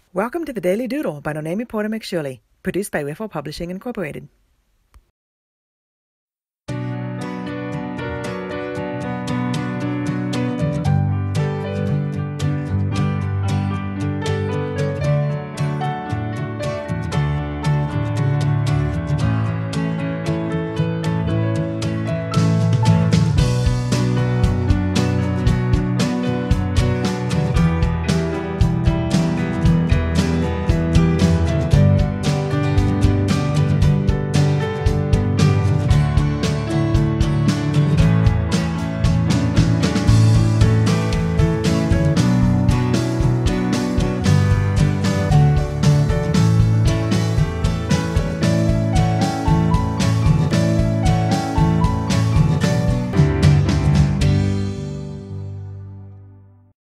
Welcome to the Daily Doodle by Porter-McShirley, produced by Wiffle Publishing Incorporated.